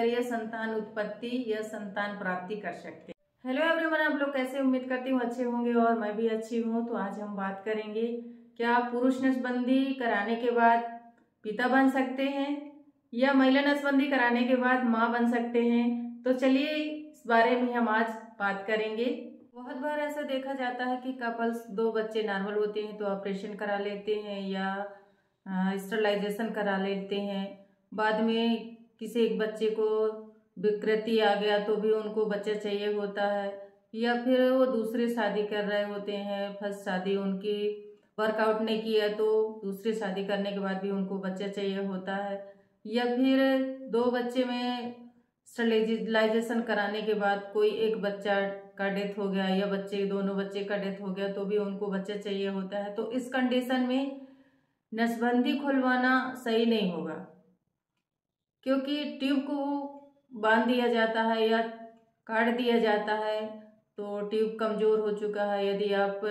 जरिए संतान उत्पत्ति या संतान प्राप्ति कर सकते हैं। हेलो एवरीवन, आप लोग कैसे? उम्मीद करती हूँ अच्छे होंगे और मैं भी अच्छी हूँ। तो आज हम बात करेंगे, क्या पुरुष नसबंदी कराने के बाद पिता बन सकते हैं या महिला नसबंदी कराने के बाद माँ बन सकते हैं। तो चलिए इस बारे में हम आज बात करेंगे। बहुत बार ऐसा देखा जाता है कि कपल्स 2 बच्चे नॉर्मल होते हैं तो ऑपरेशन करा लेते हैं या स्टरलाइजेशन करा लेते हैं। बाद में किसी एक बच्चे को विकृति आ गया तो भी उनको बच्चा चाहिए होता है, या फिर वो दूसरी शादी कर रहे होते हैं, फर्स्ट शादी उनकी वर्कआउट नहीं किया तो दूसरी शादी करने के बाद भी उनको बच्चा चाहिए होता है, या फिर 2 बच्चे में स्टरलाइजेशन कराने के बाद कोई एक बच्चा का डेथ हो गया या दोनों बच्चे का डेथ हो गया तो भी उनको बच्चा चाहिए होता है। तो इस कंडीशन में नसबंदी खुलवाना सही नहीं होगा, क्योंकि ट्यूब को बांध दिया जाता है या काट दिया जाता है तो ट्यूब कमजोर हो चुका है। यदि आप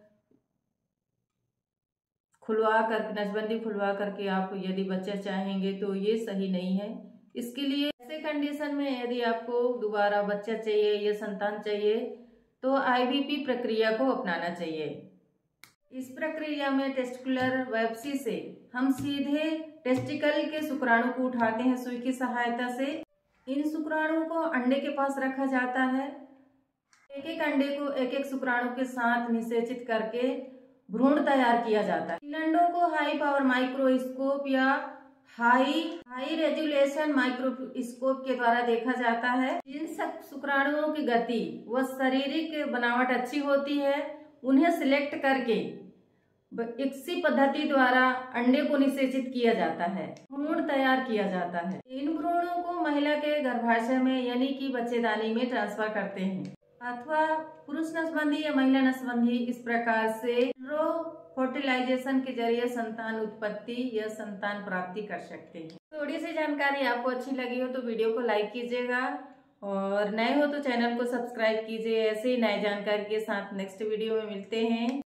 नसबंदी खुलवा करके आप यदि बच्चा चाहेंगे तो ये सही नहीं है। इसके लिए ऐसे कंडीशन में यदि आपको दोबारा बच्चा चाहिए या संतान चाहिए तो आईवीपी प्रक्रिया को अपनाना चाहिए। इस प्रक्रिया में टेस्टिकुलर बायोप्सी से हम सीधे टेस्टिकल के शुक्राणु को उठाते हैं सुई की सहायता से। इन शुक्राणुओं को अंडे के पास रखा जाता है। एक एक अंडे को एक एक शुक्राणु के साथ निषेचित करके भ्रूण तैयार किया जाता है। इन अंडों को हाई पावर माइक्रोस्कोप या हाई रेजोल्यूशन माइक्रोस्कोप के द्वारा देखा जाता है। जिन शुक्राणुओं की गति व शारीरिक बनावट अच्छी होती है उन्हें सिलेक्ट करके इक्सी पद्धति द्वारा अंडे को निषेचित किया जाता है, भ्रूण तैयार किया जाता है। इन भ्रूणों को महिला के गर्भाशय में यानी कि बच्चेदानी में ट्रांसफर करते हैं, अथवा पुरुष नसबंदी या महिला नसबंदी इस प्रकार से फर्टिलाइजेशन के जरिए संतान उत्पत्ति या संतान प्राप्ति कर सकते हैं। थोड़ी सी जानकारी आपको अच्छी लगी हो तो वीडियो को लाइक कीजिएगा और नए हो तो चैनल को सब्सक्राइब कीजिए। ऐसे ही नए जानकारी के साथ नेक्स्ट वीडियो में मिलते हैं।